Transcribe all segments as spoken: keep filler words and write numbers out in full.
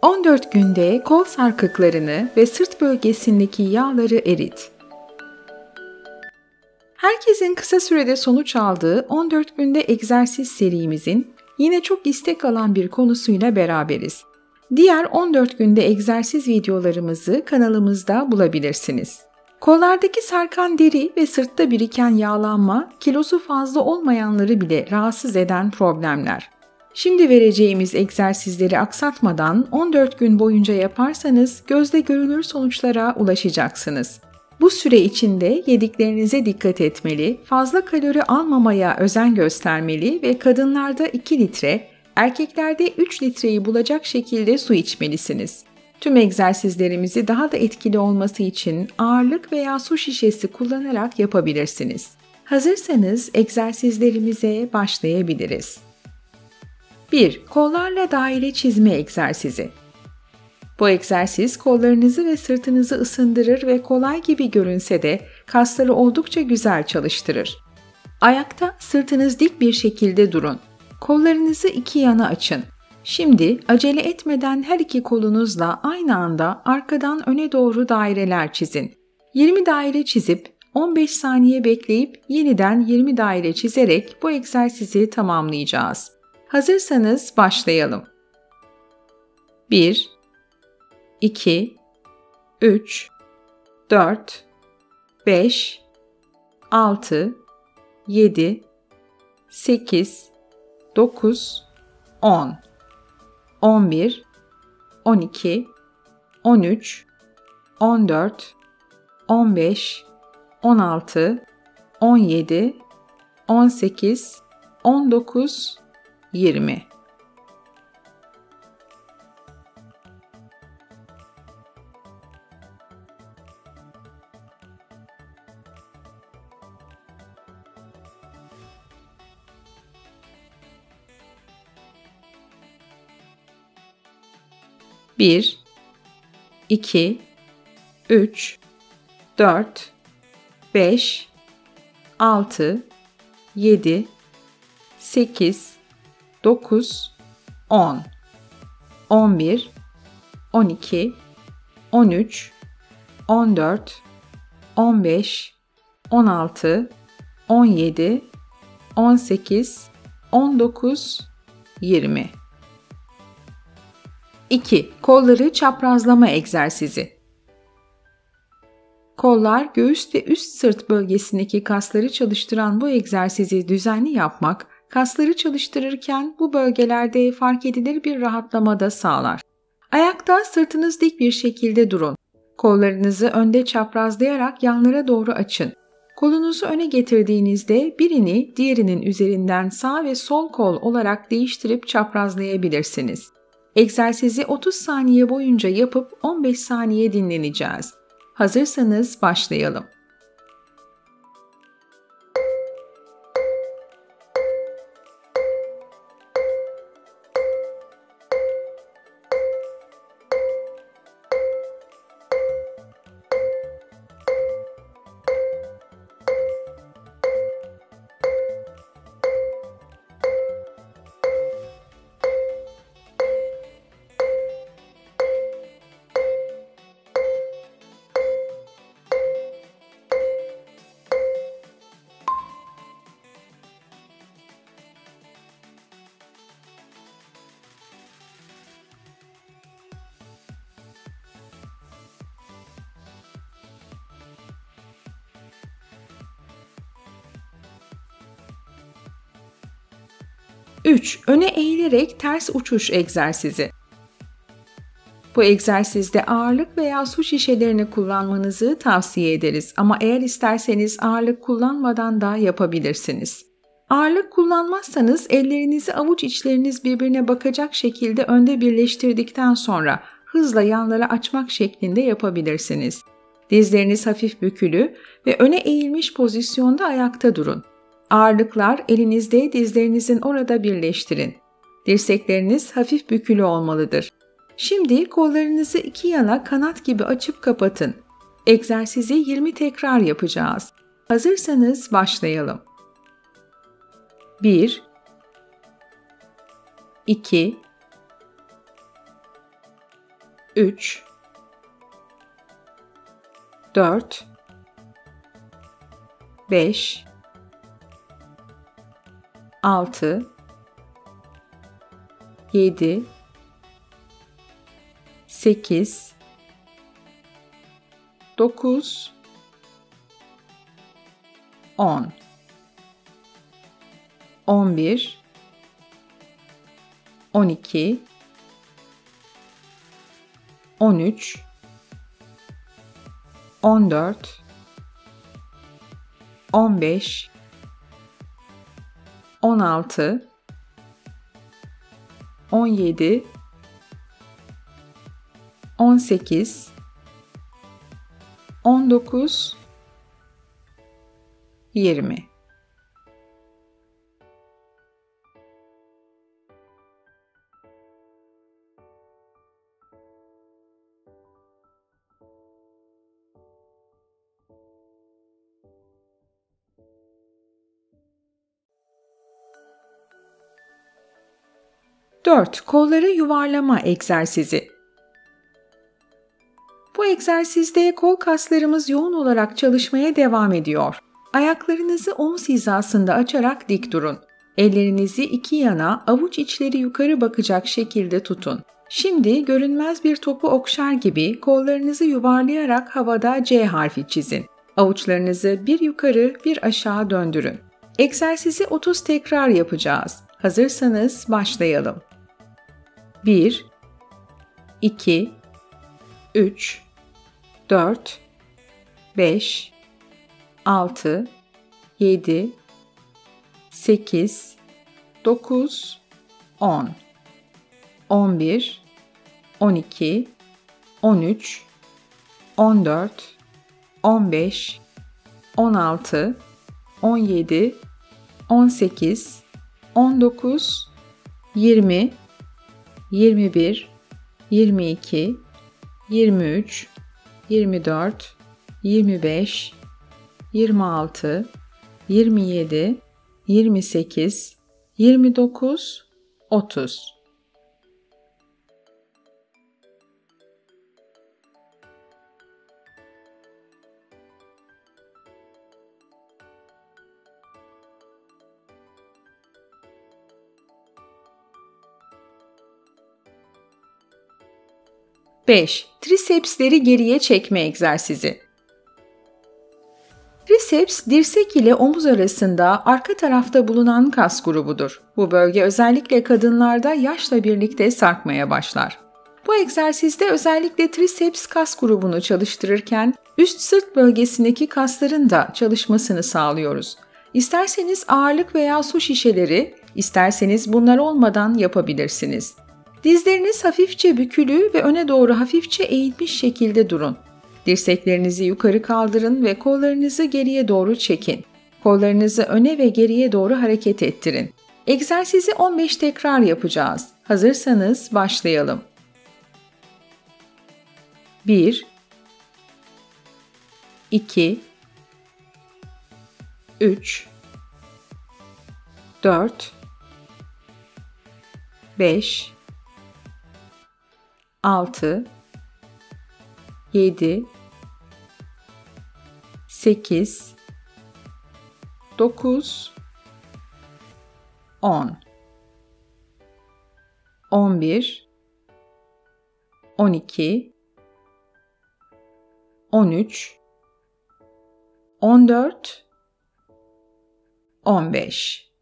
on dört günde kol sarkıklarını ve sırt bölgesindeki yağları erit. Herkesin kısa sürede sonuç aldığı on dört günde egzersiz serimizin yine çok istek alan bir konusuyla beraberiz. Diğer on dört günde egzersiz videolarımızı kanalımızda bulabilirsiniz. Kollardaki sarkan deri ve sırtta biriken yağlanma, kilosu fazla olmayanları bile rahatsız eden problemler. Şimdi vereceğimiz egzersizleri aksatmadan on dört gün boyunca yaparsanız gözle görülür sonuçlara ulaşacaksınız. Bu süre içinde yediklerinize dikkat etmeli, fazla kalori almamaya özen göstermeli ve kadınlarda iki litre, erkeklerde üç litreyi bulacak şekilde su içmelisiniz. Tüm egzersizlerimizi daha da etkili olması için ağırlık veya su şişesi kullanarak yapabilirsiniz. Hazırsanız egzersizlerimize başlayabiliriz. bir. Kollarla daire çizme egzersizi. Bu egzersiz kollarınızı ve sırtınızı ısındırır ve kolay gibi görünse de kasları oldukça güzel çalıştırır. Ayakta sırtınız dik bir şekilde durun. Kollarınızı iki yana açın. Şimdi acele etmeden her iki kolunuzla aynı anda arkadan öne doğru daireler çizin. yirmi daire çizip on beş saniye bekleyip yeniden yirmi daire çizerek bu egzersizi tamamlayacağız. Hazırsanız başlayalım. bir, iki, üç, dört, beş, altı, yedi, sekiz, dokuz, on, on bir, on iki, on üç, on dört, on beş, on altı, on yedi, on sekiz, on dokuz, yirmi. bir, iki, üç, dört, beş, altı, yedi, sekiz, dokuz, on, on bir, on iki, on üç, on dört, on beş, on altı, on yedi, on sekiz, on dokuz, yirmi. iki. Kolları çaprazlama egzersizi. Kollar, göğüs ve üst sırt bölgesindeki kasları çalıştıran bu egzersizi düzenli yapmak, kasları çalıştırırken bu bölgelerde fark edilir bir rahatlama da sağlar. Ayakta sırtınız dik bir şekilde durun. Kollarınızı önde çaprazlayarak yanlara doğru açın. Kolunuzu öne getirdiğinizde birini diğerinin üzerinden sağ ve sol kol olarak değiştirip çaprazlayabilirsiniz. Egzersizi otuz saniye boyunca yapıp on beş saniye dinleneceğiz. Hazırsanız başlayalım. üç. Öne eğilerek ters uçuş egzersizi. Bu egzersizde ağırlık veya su şişelerini kullanmanızı tavsiye ederiz ama eğer isterseniz ağırlık kullanmadan da yapabilirsiniz. Ağırlık kullanmazsanız ellerinizi avuç içleriniz birbirine bakacak şekilde önde birleştirdikten sonra hızla yanlara açmak şeklinde yapabilirsiniz. Dizleriniz hafif bükülü ve öne eğilmiş pozisyonda ayakta durun. Ağırlıklar elinizde dizlerinizin orada birleştirin. Dirsekleriniz hafif bükülü olmalıdır. Şimdi kollarınızı iki yana kanat gibi açıp kapatın. Egzersizi yirmi tekrar yapacağız. Hazırsanız başlayalım. bir, iki, üç, dört, beş, altı, yedi, sekiz, dokuz, on, on bir, on iki, on üç, on dört, on beş, on altı, on yedi, on sekiz, on dokuz, yirmi. dört. Kolları yuvarlama egzersizi. Bu egzersizde kol kaslarımız yoğun olarak çalışmaya devam ediyor. Ayaklarınızı omuz hizasında açarak dik durun. Ellerinizi iki yana, avuç içleri yukarı bakacak şekilde tutun. Şimdi görünmez bir topu okşar gibi kollarınızı yuvarlayarak havada C harfi çizin. Avuçlarınızı bir yukarı bir aşağı döndürün. Egzersizi otuz tekrar yapacağız. Hazırsanız başlayalım. bir, iki, üç, dört, beş, altı, yedi, sekiz, dokuz, on, on bir, on iki, on üç, on dört, on beş, on altı, on yedi, on sekiz, on dokuz, yirmi, yirmi bir, yirmi iki, yirmi üç, yirmi dört, yirmi beş, yirmi altı, yirmi yedi, yirmi sekiz, yirmi dokuz, otuz. beş. Trisepsleri geriye çekme egzersizi. Triceps, dirsek ile omuz arasında arka tarafta bulunan kas grubudur. Bu bölge özellikle kadınlarda yaşla birlikte sarkmaya başlar. Bu egzersizde özellikle triceps kas grubunu çalıştırırken üst sırt bölgesindeki kasların da çalışmasını sağlıyoruz. İsterseniz ağırlık veya su şişeleri, isterseniz bunlar olmadan yapabilirsiniz. Dizleriniz hafifçe bükülü ve öne doğru hafifçe eğilmiş şekilde durun. Dirseklerinizi yukarı kaldırın ve kollarınızı geriye doğru çekin. Kollarınızı öne ve geriye doğru hareket ettirin. Egzersizi on beş tekrar yapacağız. Hazırsanız başlayalım. bir, iki, üç, dört, beş, altı, yedi, sekiz, dokuz, on, on bir, on iki, on üç, on dört, on beş.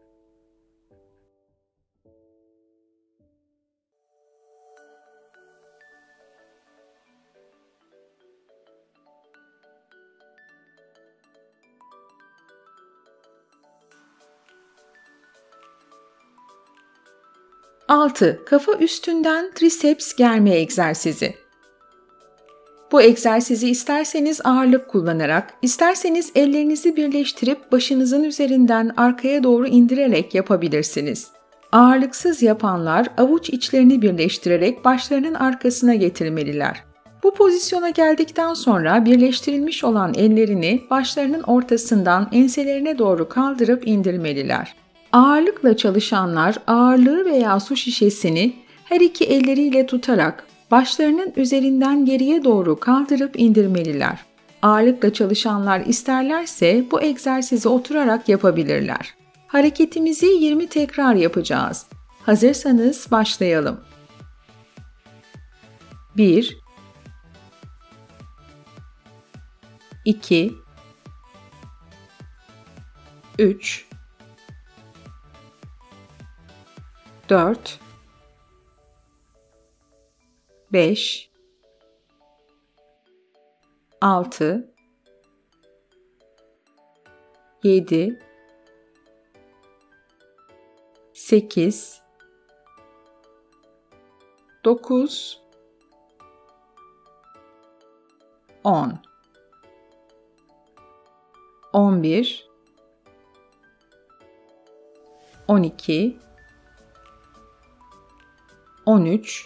altı. Kafa üstünden triceps germe egzersizi. Bu egzersizi isterseniz ağırlık kullanarak, isterseniz ellerinizi birleştirip başınızın üzerinden arkaya doğru indirerek yapabilirsiniz. Ağırlıksız yapanlar avuç içlerini birleştirerek başlarının arkasına getirmeliler. Bu pozisyona geldikten sonra birleştirilmiş olan ellerini başlarının ortasından enselerine doğru kaldırıp indirmeliler. Ağırlıkla çalışanlar ağırlığı veya su şişesini her iki elleriyle tutarak Başlarının üzerinden geriye doğru kaldırıp indirmeliler. Ağırlıkla çalışanlar isterlerse bu egzersizi oturarak yapabilirler. Hareketimizi yirmi tekrar yapacağız. Hazırsanız başlayalım. bir iki üç dört beş altı yedi sekiz dokuz on on bir on iki on üç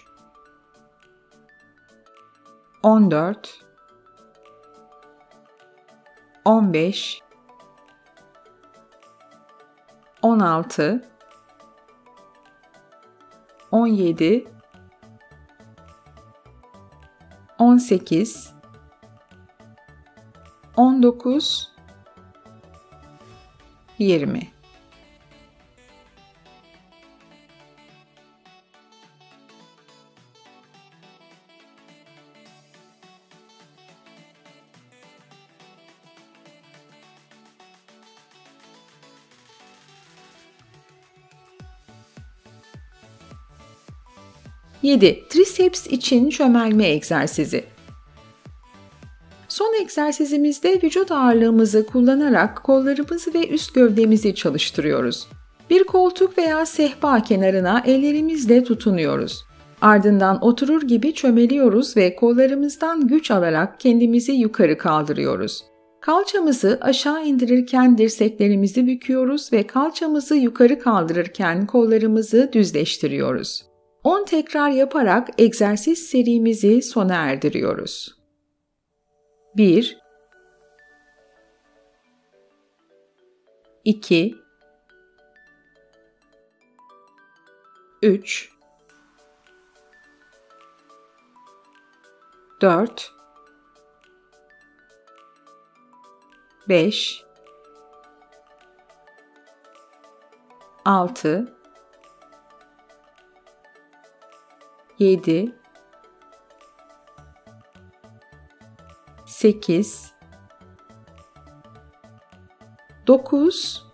on dört on beş on altı on yedi on sekiz on dokuz yirmi. yedi. Triceps için çömelme egzersizi. Son egzersizimizde vücut ağırlığımızı kullanarak kollarımızı ve üst gövdemizi çalıştırıyoruz. Bir koltuk veya sehpa kenarına ellerimizle tutunuyoruz. Ardından oturur gibi çömeliyoruz ve kollarımızdan güç alarak kendimizi yukarı kaldırıyoruz. Kalçamızı aşağı indirirken dirseklerimizi büküyoruz ve kalçamızı yukarı kaldırırken kollarımızı düzleştiriyoruz. on tekrar yaparak egzersiz serimizi sona erdiriyoruz. bir iki üç dört beş altı yedi sekiz dokuz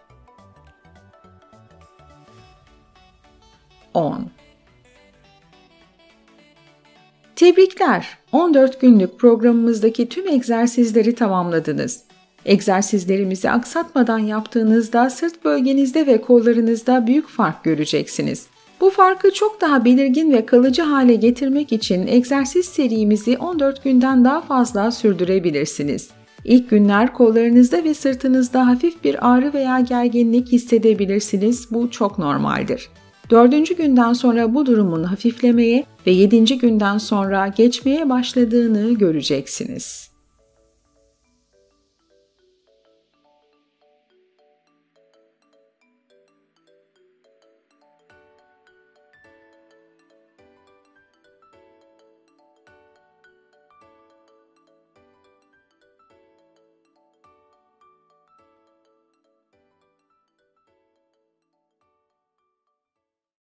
on. Tebrikler! on dört günlük programımızdaki tüm egzersizleri tamamladınız. Egzersizlerimizi aksatmadan yaptığınızda sırt bölgenizde ve kollarınızda büyük fark göreceksiniz. Bu farkı çok daha belirgin ve kalıcı hale getirmek için egzersiz serimizi on dört günden daha fazla sürdürebilirsiniz. İlk günler kollarınızda ve sırtınızda hafif bir ağrı veya gerginlik hissedebilirsiniz. Bu çok normaldir. Dördüncü günden sonra bu durumun hafiflemeye ve yedinci günden sonra geçmeye başladığını göreceksiniz.